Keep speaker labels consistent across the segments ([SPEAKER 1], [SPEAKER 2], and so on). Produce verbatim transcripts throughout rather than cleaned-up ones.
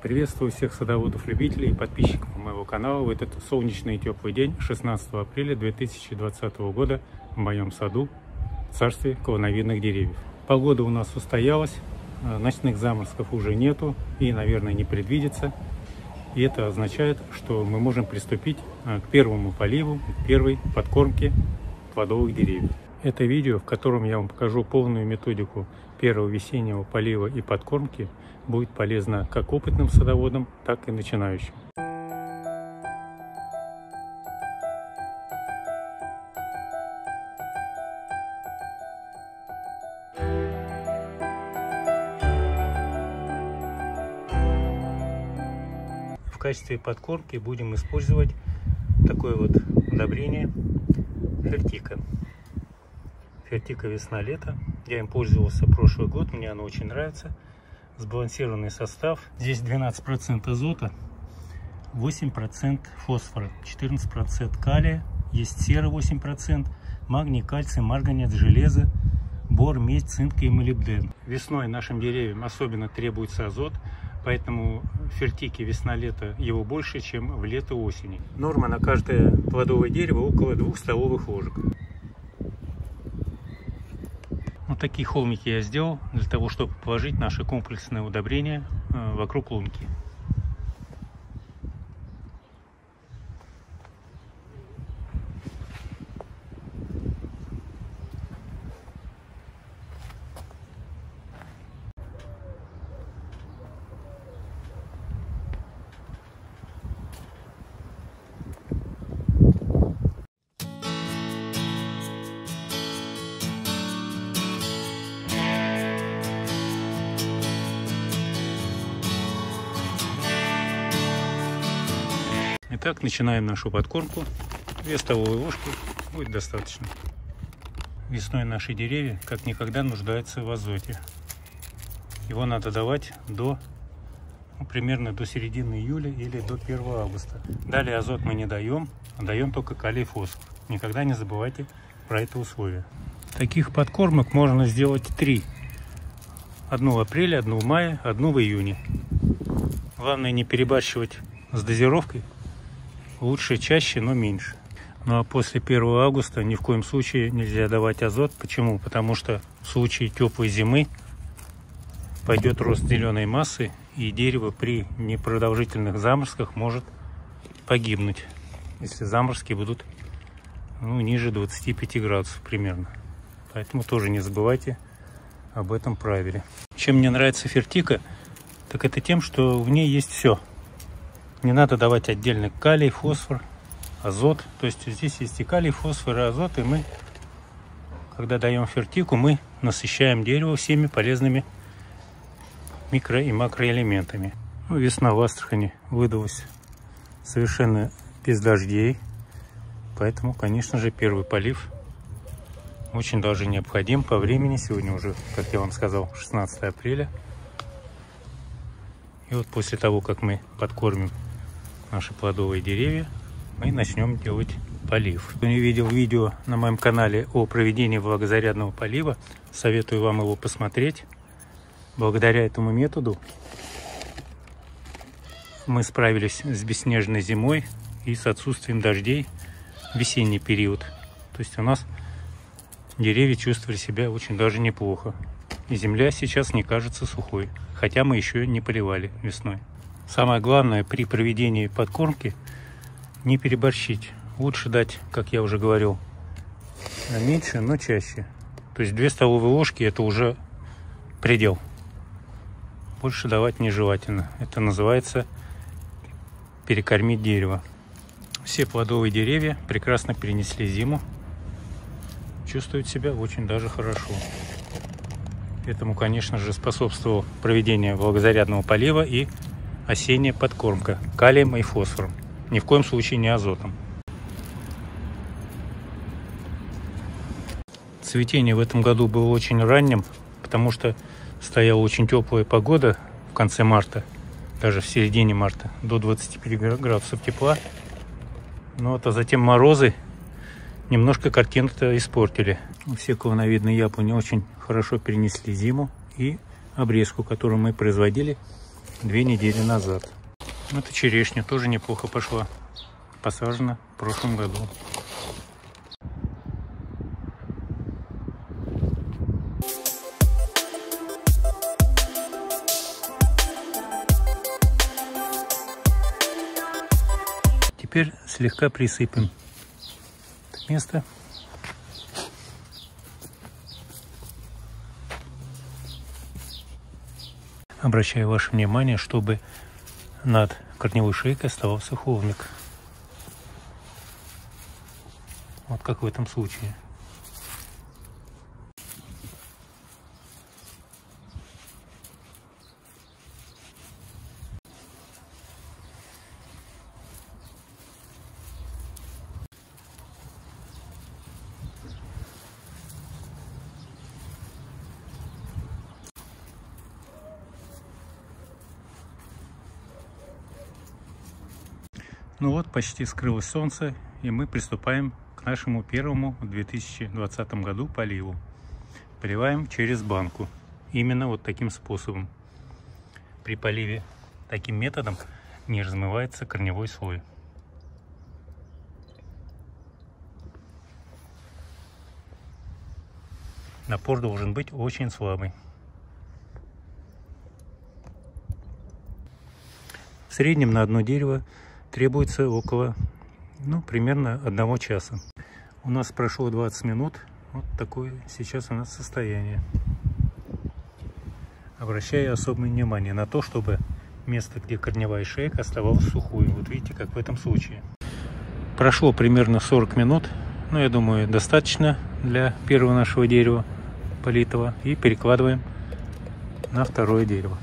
[SPEAKER 1] Приветствую всех садоводов-любителей и подписчиков моего канала в этот солнечный и теплый день шестнадцатого апреля две тысячи двадцатого года в моем саду, в царстве клоновидных деревьев. Погода у нас устоялась, ночных заморозков уже нету и, наверное, не предвидится. И это означает, что мы можем приступить к первому поливу, к первой подкормке плодовых деревьев. Это видео, в котором я вам покажу полную методику первого весеннего полива и подкормки, будет полезно как опытным садоводам, так и начинающим. В качестве подкормки будем использовать такое вот удобрение Фертика. Фертика весна-лето. Я им пользовался прошлый год, мне оно очень нравится. Сбалансированный состав. Здесь двенадцать процентов азота, восемь процентов фосфора, четырнадцать процентов калия, есть сера восемь процентов, магний, кальций, марганец, железо, бор, медь, цинк и молибден. Весной нашим деревьям особенно требуется азот, поэтому в Фертике весна-лето его больше, чем в лето-осени. Норма на каждое плодовое дерево около двух столовых ложек. Вот такие холмики я сделал для того, чтобы положить наше комплексное удобрение вокруг лунки. Итак, начинаем нашу подкормку. Две столовые ложки будет достаточно. Весной наши деревья как никогда нуждаются в азоте. Его надо давать до, ну, примерно до середины июля или до первого августа. Далее азот мы не даем, а даем только калий и фосфор. Никогда не забывайте про это условие. Таких подкормок можно сделать три. Одну в апреле, одну в мае, одну в июне. Главное не перебарщивать с дозировкой. Лучше чаще, но меньше. Ну а после первого августа ни в коем случае нельзя давать азот. Почему? Потому что в случае теплой зимы пойдет рост зеленой массы, и дерево при непродолжительных заморозках может погибнуть, если заморозки будут, ну, ниже двадцати пяти градусов примерно. Поэтому тоже не забывайте об этом правиле. Чем мне нравится Фертика, так это тем, что в ней есть все. Не надо давать отдельно калий, фосфор, азот. То есть здесь есть и калий, фосфор, и азот. И мы, когда даем Фертику, мы насыщаем дерево всеми полезными микро- и макроэлементами. Ну, весна в Астрахани выдалась совершенно без дождей. Поэтому, конечно же, первый полив очень даже необходим по времени. Сегодня уже, как я вам сказал, шестнадцатое апреля. И вот после того, как мы подкормим наши плодовые деревья, мы начнем делать полив. Кто не видел видео на моем канале о проведении влагозарядного полива, советую вам его посмотреть. Благодаря этому методу мы справились с бесснежной зимой и с отсутствием дождей в весенний период. То есть у нас деревья чувствовали себя очень даже неплохо. И земля сейчас не кажется сухой, хотя мы еще не поливали весной. Самое главное при проведении подкормки не переборщить. Лучше дать, как я уже говорил, меньше, но чаще. То есть две столовые ложки это уже предел. Больше давать нежелательно. Это называется перекормить дерево. Все плодовые деревья прекрасно перенесли зиму. Чувствуют себя очень даже хорошо. Этому, конечно же, способствовало проведение влагозарядного полива и осенняя подкормка калием и фосфором. Ни в коем случае не азотом. Цветение в этом году было очень ранним, потому что стояла очень теплая погода в конце марта, даже в середине марта, до двадцати пяти градусов тепла. Но вот, а затем морозы немножко картину-то испортили. Все клоновидные яблони очень хорошо перенесли зиму, и обрезку, которую мы производили, две недели назад. Это черешня, тоже неплохо пошла. Посажена в прошлом году. Теперь слегка присыпем это место. Обращаю ваше внимание, чтобы над корневой шейкой оставался холмик. Вот как в этом случае. Ну вот, почти скрылось солнце, и мы приступаем к нашему первому в две тысячи двадцатом году поливу. Поливаем через банку. Именно вот таким способом. При поливе таким методом не размывается корневой слой. Напор должен быть очень слабый. В среднем на одно дерево требуется около, ну, примерно одного часа. У нас прошло двадцать минут. Вот такое сейчас у нас состояние. Обращаю особое внимание на то, чтобы место, где корневая шейка, оставалось сухой. Вот видите, как в этом случае. Прошло примерно сорок минут. Ну, я думаю, достаточно для первого нашего дерева политого. И перекладываем на второе дерево.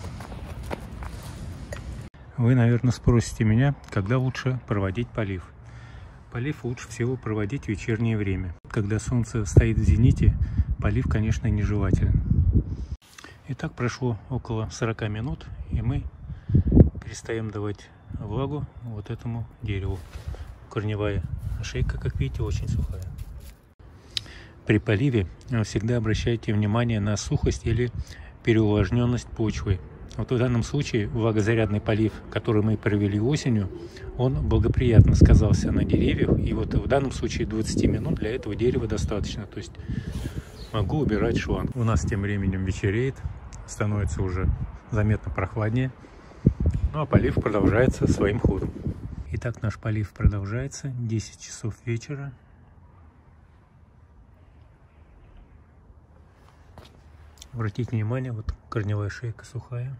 [SPEAKER 1] Вы, наверное, спросите меня, когда лучше проводить полив. Полив лучше всего проводить в вечернее время. Когда солнце стоит в зените, полив, конечно, нежелателен. Итак, прошло около сорока минут, и мы перестаем давать влагу вот этому дереву. Корневая шейка, как видите, очень сухая. При поливе всегда обращайте внимание на сухость или переувлажненность почвы. Вот в данном случае влагозарядный полив, который мы провели осенью, он благоприятно сказался на деревьях. И вот в данном случае двадцати минут для этого дерева достаточно. То есть могу убирать шланг. У нас тем временем вечереет, становится уже заметно прохладнее. Ну а полив продолжается своим ходом. Итак, наш полив продолжается. десять часов вечера. Обратите внимание, вот корневая шейка сухая.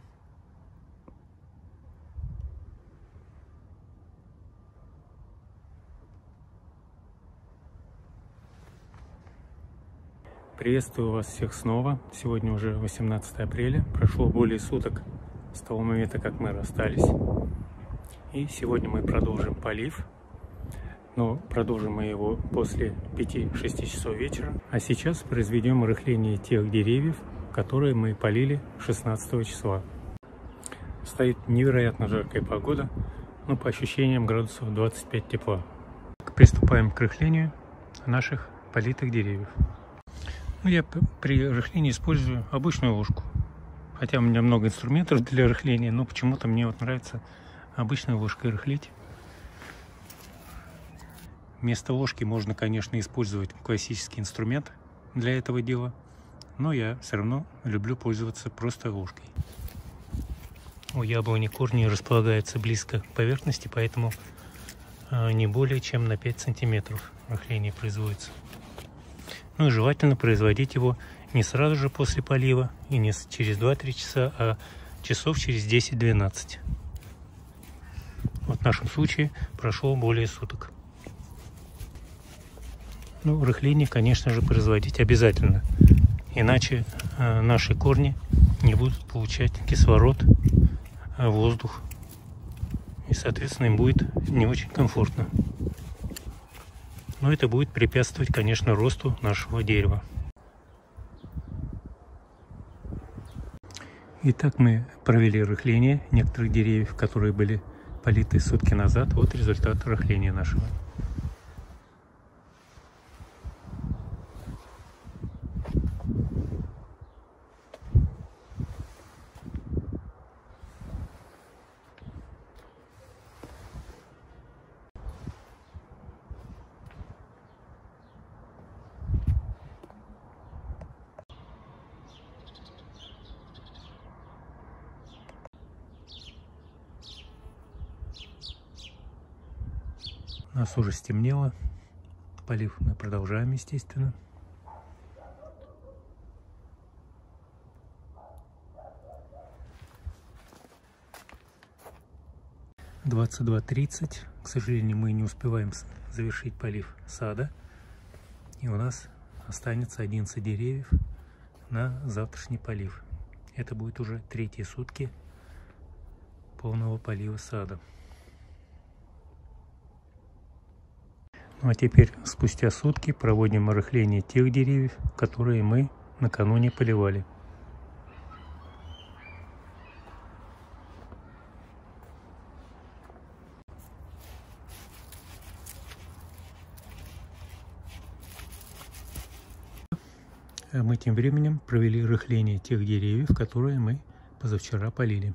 [SPEAKER 1] Приветствую вас всех снова. Сегодня уже восемнадцатое апреля. Прошло более суток с того момента, как мы расстались. И сегодня мы продолжим полив. Но продолжим мы его после пяти-шести часов вечера. А сейчас произведем рыхление тех деревьев, которые мы полили шестнадцатого числа. Стоит невероятно жаркая погода, но по ощущениям градусов двадцать пять тепла. Приступаем к рыхлению наших политых деревьев. Ну, я при рыхлении использую обычную ложку. Хотя у меня много инструментов для рыхления, но почему-то мне вот нравится обычной ложкой рыхлить. Вместо ложки можно, конечно, использовать классический инструмент для этого дела. Но я все равно люблю пользоваться просто ложкой. У яблони корни располагаются близко к поверхности, поэтому не более чем на пять сантиметров рыхление производится. Ну и желательно производить его не сразу же после полива и не через два-три часа, а часов через десять-двенадцать. Вот в нашем случае прошло более суток. Ну, рыхление, конечно же, производить обязательно. Иначе э, наши корни не будут получать кислород, э, воздух. И, соответственно, им будет не очень комфортно. Но это будет препятствовать, конечно, росту нашего дерева. Итак, мы провели рыхление некоторых деревьев, которые были политы сутки назад. Вот результат рыхления нашего. нас уже стемнело. Полив мы продолжаем, естественно. двадцать два тридцать. К сожалению, мы не успеваем завершить полив сада. И у нас останется одиннадцать деревьев на завтрашний полив. Это будет уже третьи сутки полного полива сада. Ну а теперь, спустя сутки, проводим рыхление тех деревьев, которые мы накануне поливали. Мы тем временем провели рыхление тех деревьев, которые мы позавчера полили.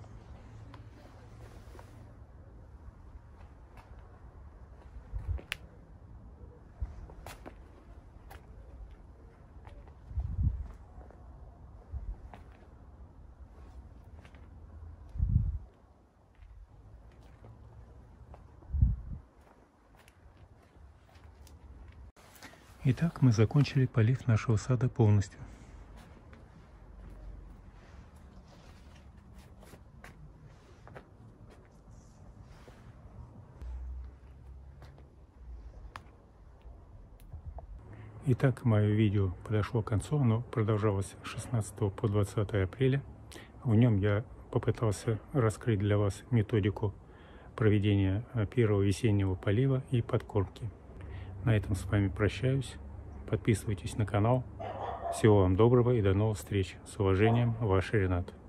[SPEAKER 1] Итак, мы закончили полив нашего сада полностью. Итак, мое видео подошло к концу. Оно продолжалось с шестнадцатого по двадцатое апреля. В нем я попытался раскрыть для вас методику проведения первого весеннего полива и подкормки. На этом с вами прощаюсь. Подписывайтесь на канал. Всего вам доброго и до новых встреч. С уважением, ваш Ренат.